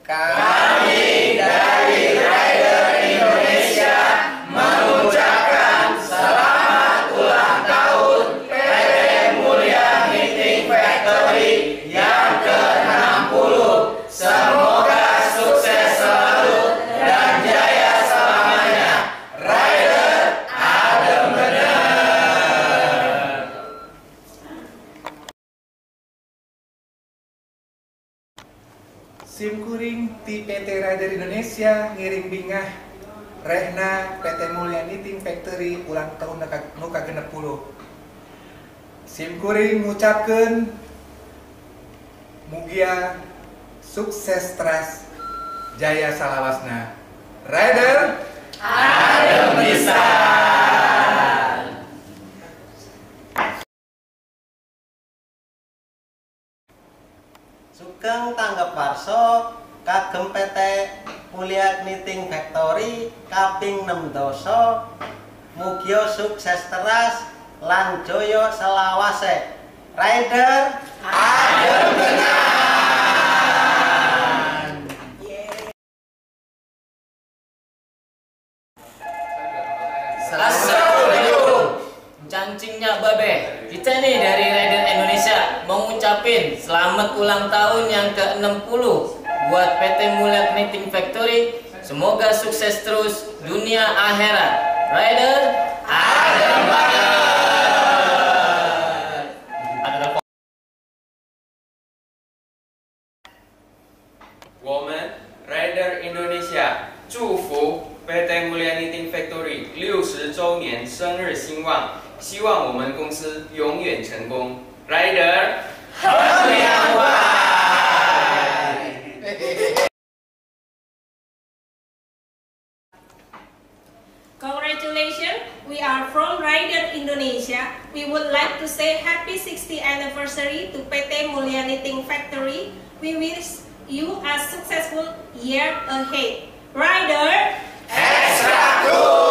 Kami dari Rider Indonesia mengucapkan selamat ulang tahun PT Mulia Knitting Factory yang ke-60. Semoga sukses selalu dan jaya selamanya. Rider adem bener. Simkuring ti PT Rider Indonesia ngiring bingah rehna PT Mulia Knitting Factory ulang tahun nu ka-60. Simkuring ngucapkeun mugia sukses teras jaya salawasna. Rider Adem pisan. Sugeng tanggap warsa kagem PT Mulia Knitting Factory kaping 6 doso. Mugia sukses teras lan joyo selawase. Rider Adem bener. Assalamualaikum. Cancingnya babe. Kita nih dari Rider Indonesia mau ngucapin selamat ulang tahun yang ke-60 buat PT Mulia Knitting Factory. Semoga sukses terus dunia akhirat. Rider adem banget. Ada 我们 Rider Indonesia 祝福 PT Mulia Knitting Factory 60周年生日兴旺，希望我们公司永远成功。Rider 很凉快。 Congratulations, we are from Rider Indonesia. We would like to say happy 60th anniversary to PT Mulia Knitting Factory. We wish you a successful year ahead. Rider, Extra cool.